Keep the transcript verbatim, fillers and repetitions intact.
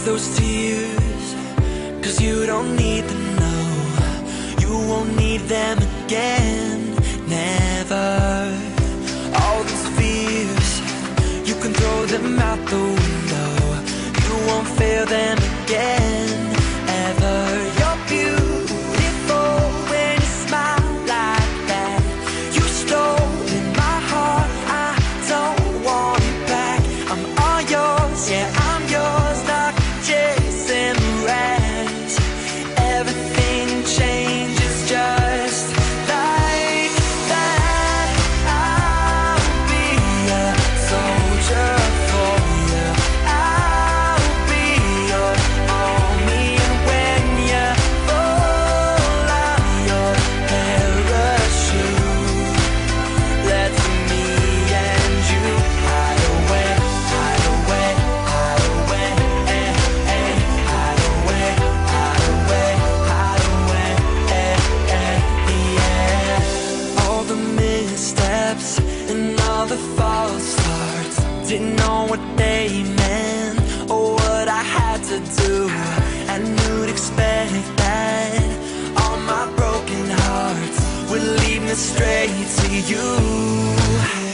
those tears, 'cause you don't need them, no. You won't need them again, never. All these fears, you can throw them out the window. You won't feel them again, ever. You're beautiful when you smile like that. You stole in my heart, I don't want it back. I'm all yours, yeah, I'm yours, not chasing the rest. Everything changes just like that. I'll be a soldier for you. I'll be your army, and when you fall out your parachute, let's me and you hide away, hide away, hide away, eh, eh, hide away, hide away, hide away, eh, eh, yeah. All the missteps and all the false starts, didn't know what they meant or what I had to do. I knew to expect that all my broken hearts would lead me straight to you.